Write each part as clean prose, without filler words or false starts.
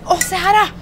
Å, se her, da.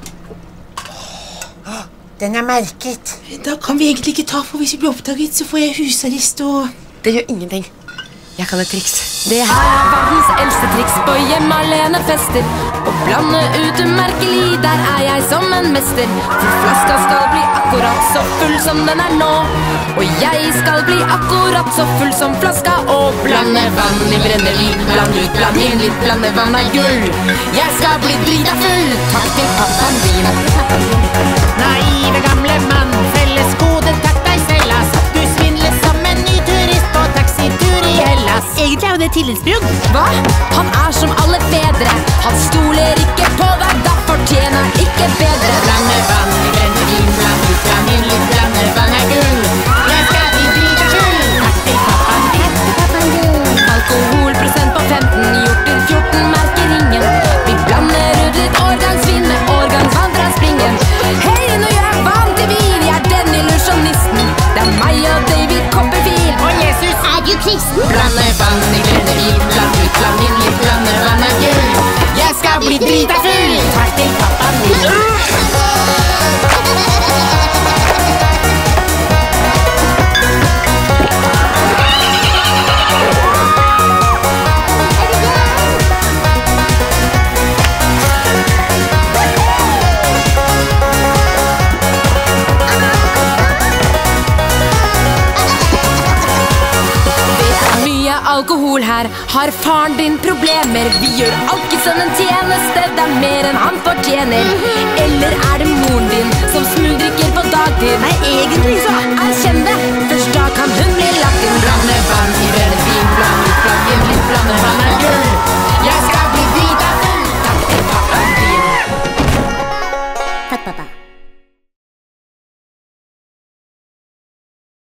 Den merket. Da kan vi egentlig ikke ta, for hvis vi blir oppdaget, så får jeg husarrest og... Det gjør ingenting. Jeg kan et triks. Det her verdens eldste triks på hjemme alene fester. Å blande ut merkelig, der jeg som en mester. For flaska skal bli akkurat så full som den nå. Og jeg skal bli akkurat så full som flaska. Og blande vann i brennevin, bland ut, bland inn litt, blande vann gull. Jeg skal bli drita full, takk til pappaen din. Naive gamle mann, felles kode, takk deg selv, ass. Du svindler som en ny turist på taxitur i Hellas. Egentlig jo det tillitsbrudd. Hva? Han som alle fedre. Han stoler ikke på deg, da fortjener ikke bedre. Blande vann i brennevin, bland ut, bland inn litt, blande vann gull. Jeg skal bli drita full, takk til pappaen din. Alkoholprosent på 15, gjort til 14, merker ingen. Vi blander ut litt årgangsvin med årgangsvann fra springen. Hei, nå gjør jeg vann til vin, jeg den illusjonisten. Det meg og David Copperfield. Å, Jesus, du kristen? Blande vann i brennevin, bland ut, bland inn litt, blande vann gull. Jeg skal bli drita full, takk til pappaen din. Alkohol her, har faren din problemer? Vi gjør alkisen en tjeneste, det mer enn han fortjener. Eller det moren din som smugdrikker på dagtid? Nei, egentlig så erkjenn det, først da kan hun bli lakken. Blande vann i